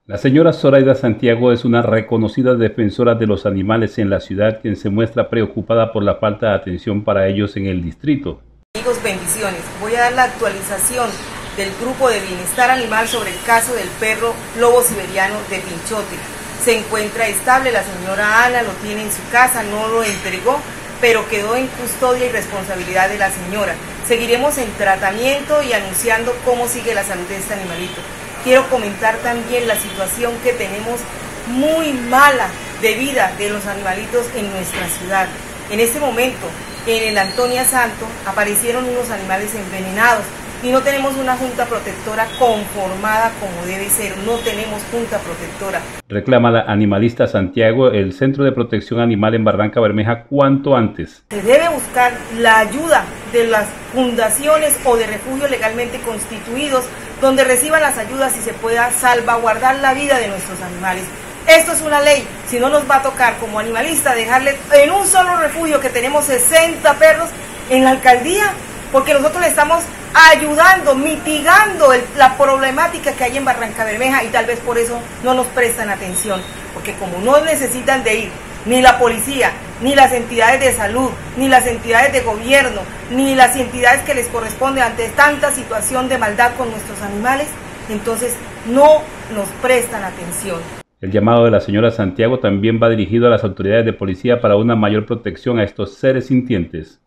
La señora Zoraida Santiago es una reconocida defensora de los animales en la ciudad, quien se muestra preocupada por la falta de atención para ellos en el distrito. Amigos, bendiciones. Voy a dar la actualización del grupo de bienestar animal sobre el caso del perro lobo siberiano de Pinchote. Se encuentra estable, la señora Ana lo tiene en su casa, no lo entregó, pero quedó en custodia y responsabilidad de la señora. Seguiremos en tratamiento y anunciando cómo sigue la salud de este animalito. Quiero comentar también la situación que tenemos muy mala de vida de los animalitos en nuestra ciudad. En este momento, en el Antonia Santo, aparecieron unos animales envenenados y no tenemos una junta protectora conformada como debe ser. No tenemos junta protectora. Reclama la animalista Santiago el Centro de Protección Animal en Barranca Bermeja cuanto antes. Se debe buscar la ayuda de las fundaciones o de refugios legalmente constituidos donde reciban las ayudas y se pueda salvaguardar la vida de nuestros animales. Esto es una ley, si no nos va a tocar como animalista dejarle en un solo refugio que tenemos 60 perros en la alcaldía, porque nosotros le estamos ayudando, mitigando la problemática que hay en Barranca Bermeja y tal vez por eso no nos prestan atención, porque como no necesitan de ir ni la policía, ni las entidades de salud, ni las entidades de gobierno, ni las entidades que les corresponde ante tanta situación de maldad con nuestros animales, entonces no nos prestan atención. El llamado de la señora Santiago también va dirigido a las autoridades de policía para una mayor protección a estos seres sintientes.